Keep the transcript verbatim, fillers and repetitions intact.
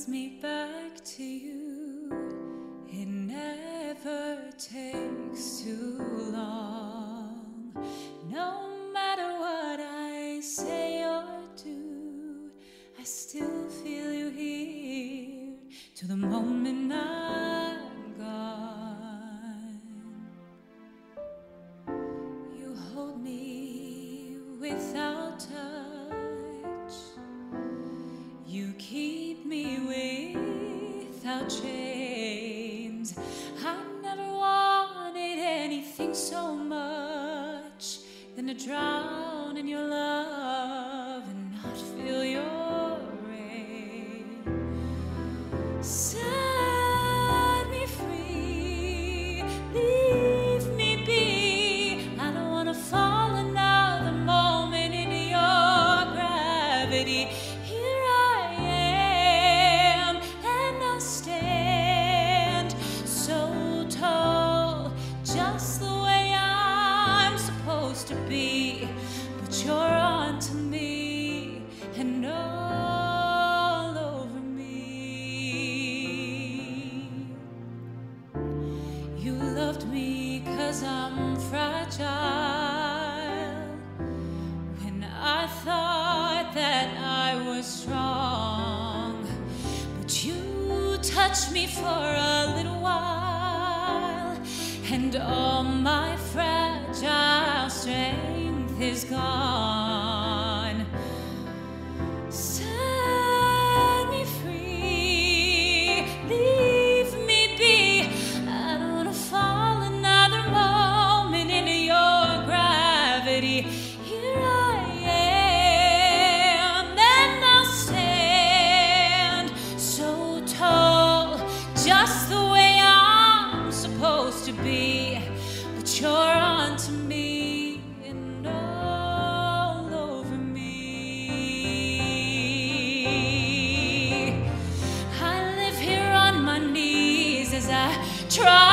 me back to you. It never takes too long. No matter what I say or do, I still feel you here to the moment I'm gone. You hold me without touch. You keep me without chains. I never wanted anything so much than to drown in your love and not feel your rain. Set me free, leave me be. I don't wanna fall another moment into your gravity. Here I am, and I'll stand so tall, just the way I'm supposed to be. But you're onto me and all over me. You loved me 'cause I'm fragile, when I thought that I was strong. But you touched me for a little while, and all my fragile strength is gone. Set me free, leave me be. I don't wanna fall another moment into your gravity. Here I am, and I'll stand so tall, just the way I'm supposed to be. But you're onto me and all over me. I live here on my knees as I try